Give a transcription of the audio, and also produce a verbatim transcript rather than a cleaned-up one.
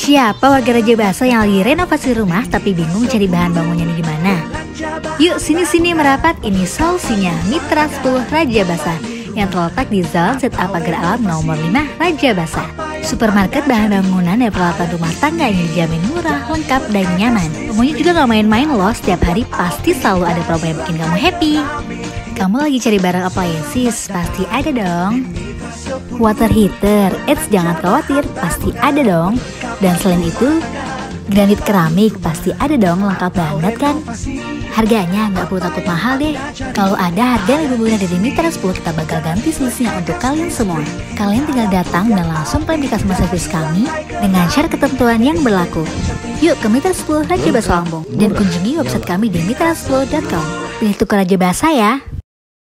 Siapa warga Raja Basa yang lagi renovasi rumah tapi bingung cari bahan bangunnya di mana? Yuk sini-sini merapat, ini solusinya. Mitra sepuluh Raja Basa yang terletak di Jalan Z A Pagar Alam nomor lima Raja Basa. Supermarket bahan bangunan dan peralatan rumah tangga yang dijamin murah, lengkap, dan nyaman. Pokoknya juga gak main-main loh, setiap hari pasti selalu ada promo yang bikin kamu happy. Kamu lagi cari barang appliances, pasti ada dong. Water heater, eits jangan khawatir, pasti ada dong. Dan selain itu, granit keramik pasti ada dong, lengkap banget kan? Harganya nggak perlu takut mahal deh. Kalau ada harga yang lebih murah dari Mitra sepuluh, kita bakal ganti selisihnya untuk kalian semua. Kalian tinggal datang dan langsung klaim di customer service kami dengan syarat ketentuan yang berlaku. Yuk ke Mitra sepuluh Raja Basa Lampung dan kunjungi website kami di mitra sepuluh dot com. Pilih tukar Raja Basa ya.